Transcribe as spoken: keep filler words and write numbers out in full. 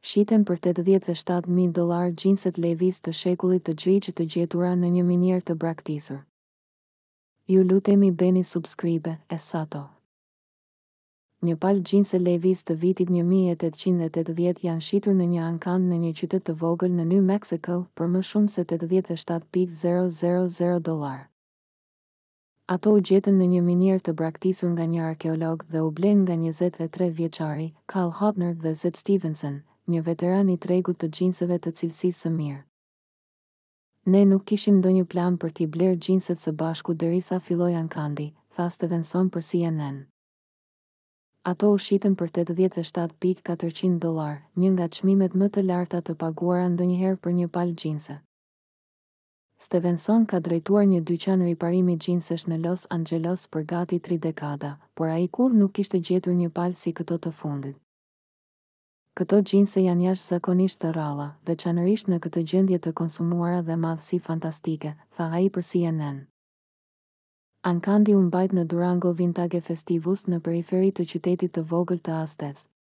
Shiten për tetëdhjetë e shtatë mijë dollarë xhinset Levis të shekullit të gjyqë të gjetura në një minierë të braktisur. Ju lutemi bëni subscribe, Essato. Një palë xhinse Levis të vitit një mijë e tetëqind e tetëdhjetë janë shitur në një ankand në një qytet të vogël në New Mexico për më shumë se tetëdhjetë e shtatë mijë dollarë. dollarë. Ato u gjetën në një minierë të braktisur nga një arkeolog dhe u blen nga njëzet e tre vjeçari, Carl Hopner dhe Zeb Stevenson, një veteran i tregut të xhinseve të cilësisë së mirë. Ne nuk kishim ndonjë plan për t'i blerë xhinset së bashku derisa filloi ankandi, tha Stevenson për C N N. Ato u shitën për tetëdhjetë e shtatë mijë katërqind dollarë, një nga çmimet më të larta të paguara ndonjëherë për një palë xhinse. Stevenson ka drejtuar një dyqan riparimi xhinsesh në Los Angeles për gati tri dekada, por ai kur nuk kishte gjetur një palë si këto të fundit. Këto xhinse janë jashtëzakonisht të rralla, veçanërisht në këtë gjendje të konsumuara dhe madhësi fantastike, tha ai për C N N. Ankandi u mbajt në Durango Vintage Festivus në periferi të qytetit të vogël të Aztec.